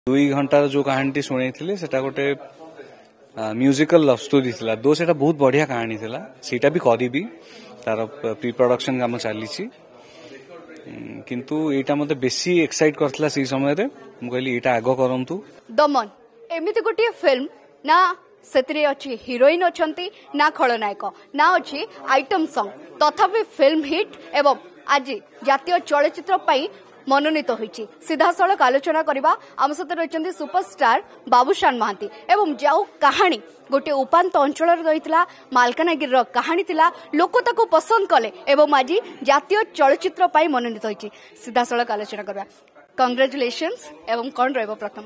दुई घंटार जो कहानी शुणी से गोटे म्यूजिकल लव स्टोरी थिला दो सेटा बहुत बढ़िया कहानी थिला सेटा भी करी तार प्री प्रोडक्शन काम चली किंतु एटा मते बेसी एक्साइट करथला से समय रे मु कहली एटा आगो करंतु दमन एमिति गोटे फिल्म ना सेतिरे अछि हीरोइन अछंती ना खलनायक ना अछि आइटम सॉन्ग तथापि फिल्म हिट एवं आज जातीय चलचित्र पई मनोनीत होईछि सीधासळख आलोचना करबा आम सहित रहिछन्ती सुपरस्टार बाबूशान महांती एवं जाऊ कहानी गोटे उपांत अंचल रहीतला मालकानगिरी कहानी थिला लोक ताको पसंद कले एवं आज जातीय चलचित्र पई मनोनीत होईछि सीधासळख आलोचना करबा कांग्रेचुलेशंस एवं कोन रहबो प्रथम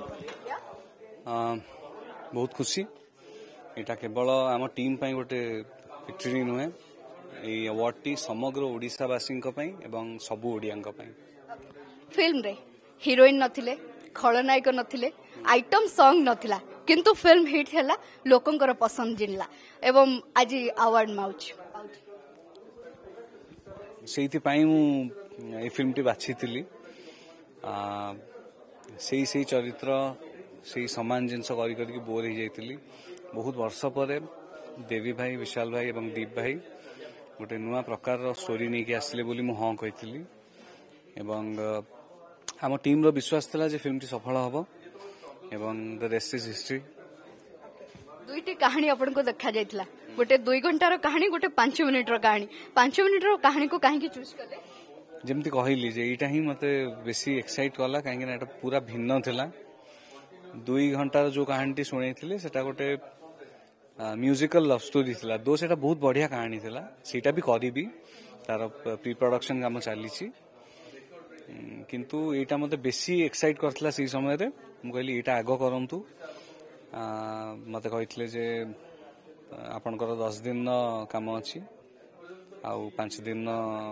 बहुत खुशी एटा केवल आम टीम पई गोटे विक्ट्री नुहे ए अवार्ड टी समग्र ओडिसावासी एवं सबु ओडिया फिल्म रे हीरोइन नथिले खलनायक नथिले आइटम सॉन्ग नथिला किंतु फिल्म हिट हैला लोकंकर पसंद जिनला एवं आज अवार्ड माउच सेइथि पई मु ए फिल्म टी बाछितिली सेई चरित्र सेई समान जिनस करी करी बोर हो जाइतिली बहुत वर्ष पर देवी भाई विशाल भाई एवं दीप भाई गोटे नुआ प्रकार स्टोरी नहीं आसले बोली मु हाँ कही एवं आम टीम रो विश्वास था जे फिल्म टी सफल हबो एवं द रेस्ट इज हिस्ट्री दुईटी कहानी आपन को देखा जाइतला गोटे 2 घंटार कहानी गोटे 5 मिनिट रो कहानी 5 मिनिट रो कहानी को काहे की चूज करले जेमती कहली जे एटा ही मते बेसी एक्साइट कला काहे एटा पूरा भिन्न थिला 2 घंटार जो कहानी शुणी सेटा गोटे म्यूजिकल लव स्टोरी थिला दो सेटा बहुत बढ़िया कहानी थिला सेटा भी करी तार प्री प्रोडक्शन काम चली किंतु एटा मते बेसी एक्साइट करथला से समय रे मु कहली एटा आगो करंतु मते कहितले जे आपनकर 10 दिन काम अछि आउ 5 दिन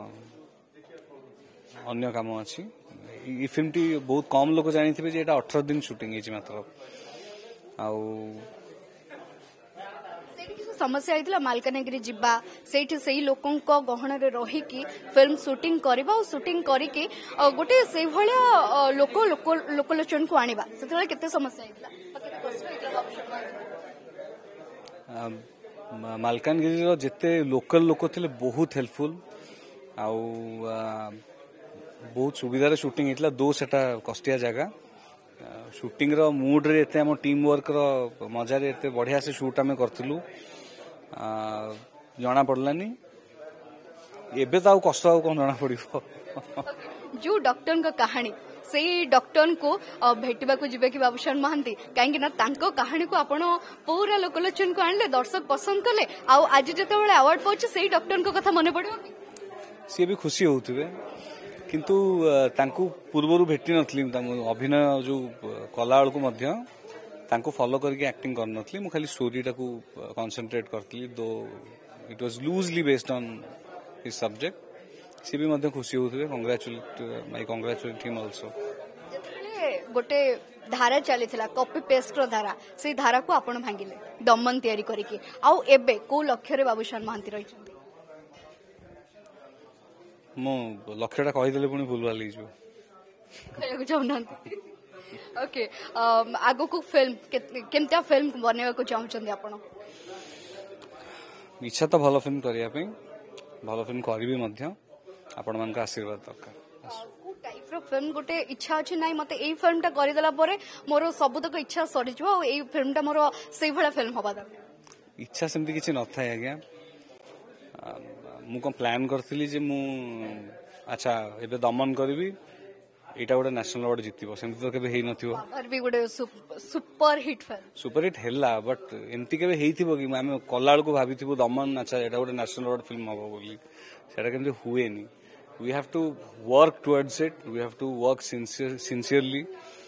अन्य काम अछि ई फिल्म टी बहुत कम लोग जानिथिबे जे एटा 18 दिन शूटिंग हेछि मात्र आउ समस्या आइतला मालकानगिरी जिब्बा सेठी सेही लोकन को गहण रे रही की फिल्म शूटिंग करबा और शूटिंग करी की गोटे से भलिया लोकलोचन को आनिबा सेतले केते समस्या आइतला मालकानगिरी रो जेते लोकल लोक थिले बहुत हेल्पफुल आउ बहुत सुविधा रे शूटिंग हेतला दो सेटा कष्टिया जगह शूटिंग रो मूड रे एते हम टीम वर्क रो मजा रे एते बढ़िया से शूट हमें करथिलु जना पड़लानी एबे तो कष्ट कौन जना पड़ो जो डॉक्टर का कहानी से डॉक्टर को भेटवा को जीवे कि बाबूशान महांती कहीं ना तांको कहानी को आपण पूरा लोकलोचन को आनले दर्शक पसंद कले आउ आज जते बेले अवार्ड पाउछ से डॉक्टर को कथा मने पड़ो सी भी खुशी होउथिबे किंतु तांको पूर्वरु भेटी नथली अभिनय जो कला वाल को मध्य तांको फॉलो करके एक्टिंग कर नथली मु खाली स्टोरी टाको कंसंट्रेट करथली though it was loosely based on his subject सी भी मध्य खुशी होउथिबे कांग्रेचुलेट हिम आल्सो गोटे धारा चलीथिला कॉपी पेस्ट रो धारा से धारा को आपण भांगिले दमन तयारी करिके आउ एबे को लक्ष्य रे बाबूशान महांती रही मो लक्ष्यटा कहि देले पुनी भूलवा लै जो कहू चाहनांती ओके आगो को फिल्म केमता फिल्म बनेवा को चाहछन आपण इच्छा तो भलो फिल्म करिया पे भलो फिल्म करबी मध्य आपण मान का आशीर्वाद दरकार टाइप रो फिल्म गोटे इच्छा अछि नै मते एई फिल्मटा करि देला परे मोर सब तक इच्छा सरि जबो एई फिल्मटा मोर सेई भला फिल्म होबा दरकार इच्छा सेमति किछि न थाय आज्ञा मु को प्लान करथिली जे मु अच्छा एबे दमन करबी एटा गोटे नेशनल अवार्ड जितिबो सेमति तो केबे हेई नथिबो और भी गोटे super hit film super hit हैला बट एमति केबे हेइथिबो कि मामे कलाळ को भाबिथिबो दमन अच्छा एटा गोटे नेशनल अवार्ड फिल्म हबो बोली सेटा केमति हुएनी we have to work towards it we have to work sincerely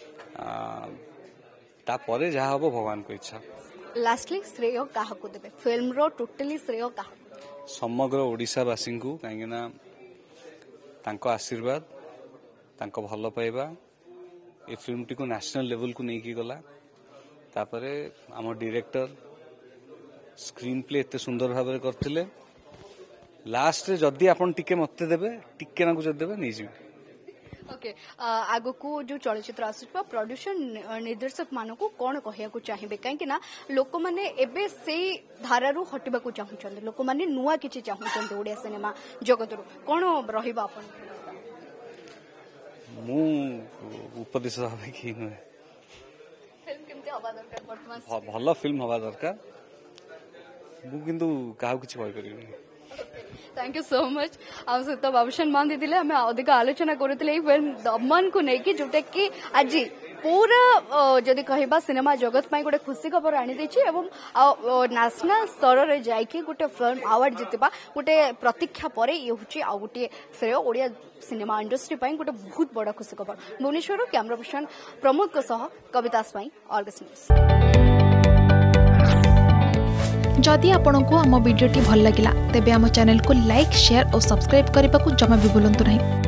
ता परे जा हबो भगवान को इच्छा लास्टली श्रेय काहा को देबे फिल्म रो टोटली श्रेय काहा समग्र ओडिसावासी को कहीं ना तांको आशीर्वाद तांको भल पाइबा ए फिल्म टी को नेशनल लेवल को नहीं की गला तापरे आम डायरेक्टर स्क्रीन प्ले एते सुंदर भाव में करथिले लास्ट रे जदी आपण टिके मते देबे टिके ना को जदी देबे नहीं जी ओके आगु को जो चलचित्र आसुवा प्रोड्यूसर निर्देशक मानक कौन कहया चाहिए कहीं लोक मैंने एबे से धारारू हटवा चाहूँ लोक मैंने नुआ किसी चाहूँ ओडिया सिनेमा जगत रू कौन रहा अपन मु उपदेश भावे कि नुहे फिल्म केमती हवा दरकार वर्तमान भल फिल्म हवा दरकार मु किंतु काहू किछि कहि परिबे थैंक यू सो मच आम सहित बाबूशान मान दी आम अधिक आलोचना करुले फिल्म दमन को लेकिन जोटा कि आज पूरा जदि कहबा सिनेमा जगत में गोटे खुशी खबर आनी एवं नेशनल स्तर में जाइए गोटे फिल्म अवार्ड जितवा गोटे प्रतीक्षा पर ये हूँ आ गोटे श्रेय ओडिया सिनेमा इंडस्ट्री गोटे बहुत बड़ा खुशी खबर Bhubaneswar camera person Pramod Kavita Swain always news जदि आपंक आम भिडी भल लगा तेब आम चैनल को लाइक शेयर और सब्सक्राइब करने को जमा भी भूलु नहीं।